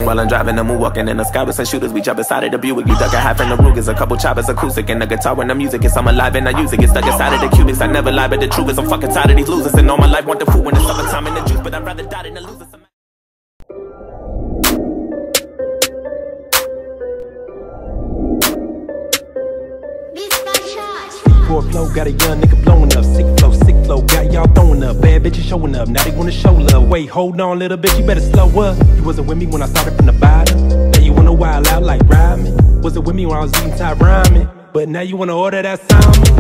while I'm driving the moon, walking in the sky with some shooters. We jump inside of the Buick, you duck a half in the Rugers, a couple choppers, acoustic, and the guitar when the music is I'm alive and I use it. Get stuck inside of the cubics, I never lie, but the truth is I'm fucking tired of these losers. And all my life want the food when it's summertime and the juice, but I'd rather die than the losers. Four flow, got a young nigga blowing up. Sick flow, got y'all throwing up. Bad bitches showing up, now they wanna show love. Wait, hold on, little bitch, you better slow up. You wasn't with me when I started from the bottom. Now you wanna wild out like rhyming. Wasn't with me when I was eating top rhyming. But now you wanna order that salmon.